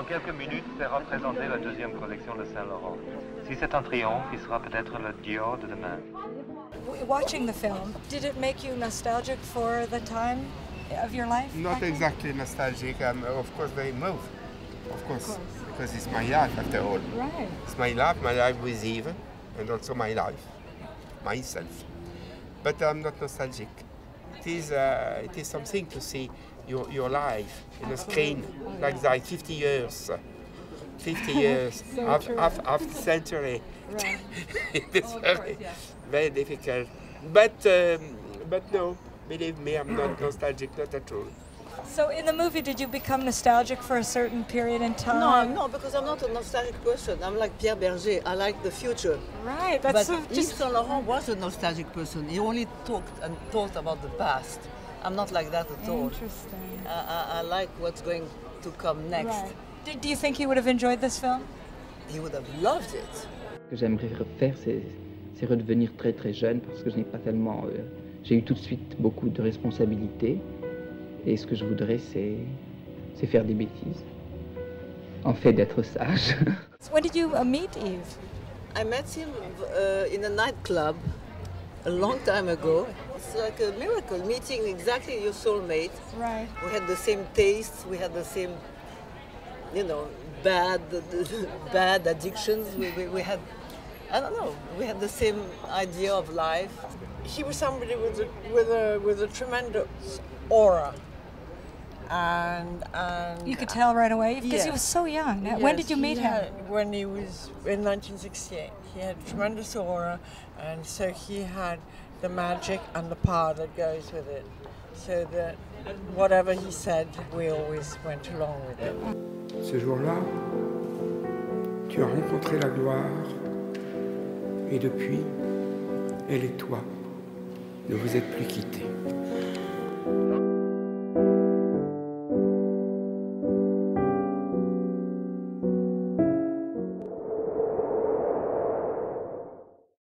quelques minutes fait représenter la deuxième collection de Saint-Laurent. Si c'est un triomphe, il sera peut-être le Dior de demain. Watching the film, did it make you nostalgic for the time of your life? Not exactly nostalgic. I'm of course very moved. Of course, because it's my life after all. Right. It's my life with Eve, and also my life, myself. But I'm not nostalgic. It is something to see your life in a screen like that, 50 years. 50 years, half century. Right. It's very difficult. But no, believe me, I'm not nostalgic, not at all. So in the movie, did you become nostalgic for a certain period in time? No, because I'm not a nostalgic person. I'm like Pierre Berger. I like the future. Right, that's But Yves Saint Laurent was a nostalgic person. He only talked and thought about the past. I'm not like that at all. Interesting. I like what's going to come next. Right. Do you think you would have enjoyed this film? He would have loved it. Ce que j'aimerais refaire, c'est redevenir très très jeune parce que je n'ai pas tellement... j'ai eu tout de suite beaucoup de responsabilités et ce que je voudrais, c'est faire des bêtises. En fait, d'être sage. When did you meet Yves? I met him in a nightclub a long time ago. It's like a miracle, meeting exactly your soulmate. Right. We had the same tastes, we had the same, bad addictions. We had, I don't know, we had the same idea of life. He was somebody with a tremendous aura. And you could tell right away because he yes. was so young. Yes, When did you meet him? When he was in 1968. He had tremendous aura, and so he had the magic and the power that goes with it. So that whatever he said, we always went along with it. Ce jour-là, tu as rencontré la gloire, et depuis, elle et toi ne vous êtes plus quittés.